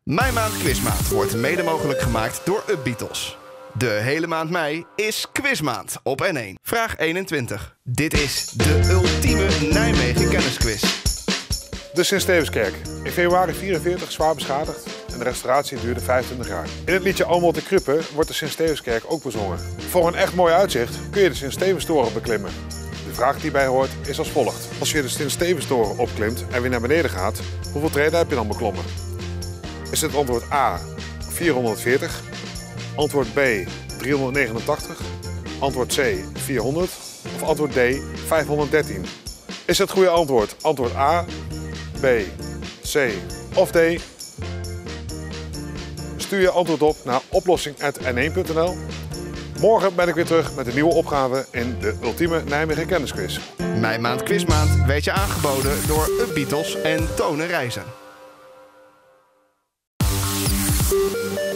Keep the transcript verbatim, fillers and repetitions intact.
Mijn Maand Quizmaand wordt mede mogelijk gemaakt door Upbeatles. De hele maand mei is Quizmaand op N één. Vraag eenentwintig. Dit is de ultieme Nijmegen kennisquiz. De Sint-Stevenskerk. In februari vierenveertig zwaar beschadigd en de restauratie duurde vijfentwintig jaar. In het liedje Almot de Kruppen wordt de Sint-Stevenskerk ook bezongen. Voor een echt mooi uitzicht kun je de Sint-Stevenstoren beklimmen. De vraag die bij hoort is als volgt. Als je de Sint-Stevenstoren opklimt en weer naar beneden gaat, hoeveel treden heb je dan beklommen? Is het antwoord A vierhonderdveertig, antwoord B driehonderdnegenentachtig, antwoord C vierhonderd of antwoord D vijfhonderddertien? Is het goede antwoord antwoord A, B, C of D? Stuur je antwoord op naar oplossing apenstaartje n één punt n l. Morgen ben ik weer terug met een nieuwe opgave in de ultieme Nijmegen kennisquiz. Mijn Maand Quizmaand werd je aangeboden door Upbeatles en Tone Reizen.